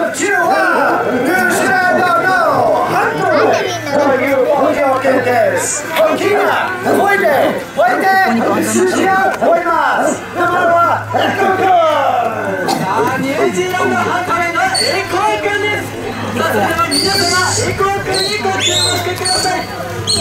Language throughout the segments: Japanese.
ちらはニュージーランドのハンドという工業圏です。大きな声で数字が吠えます。名前はエコ君。 さあニュージーランドハンドのエコ君です。さあそれでは皆様エコ君にご注目してください。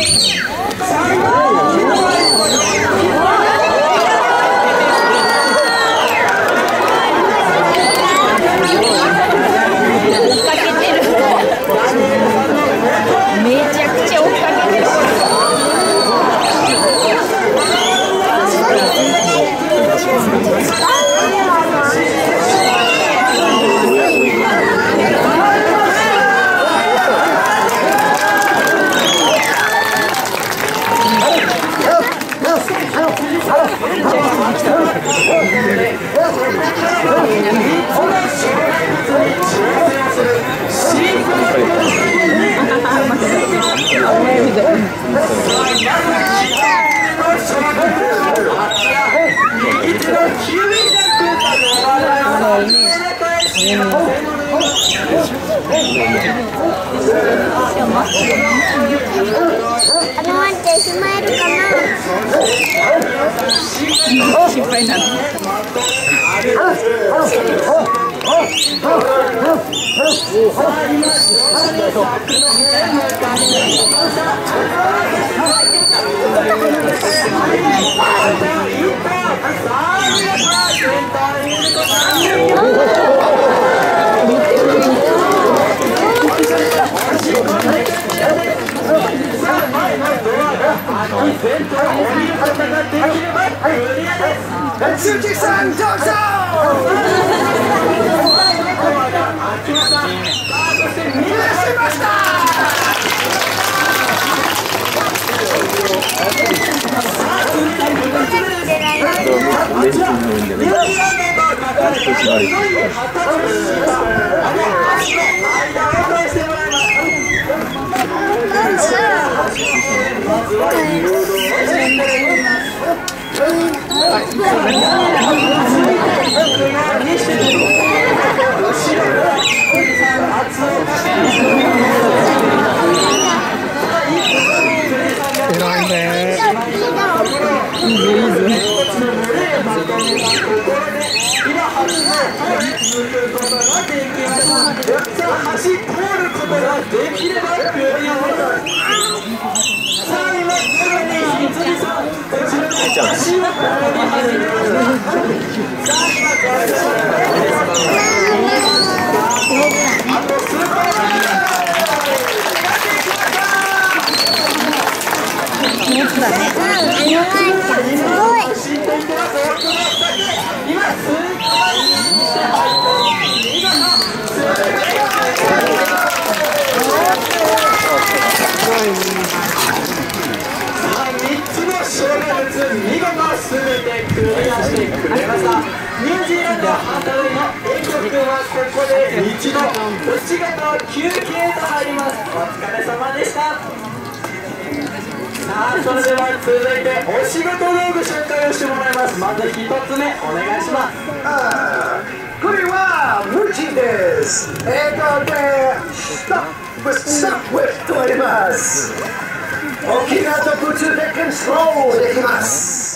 スマイルかな。心配なの。 鈴木さんどうぞ。 ニュージーランドハンドルのエコ君はここで一度お仕事休憩となります。お疲れ様でした。さあそれでは続いてお仕事道具紹介をしてもらいます。まず一つ目お願いします。 これはムチです。英語でスタッフとあります。大きな動物でコントロールできます。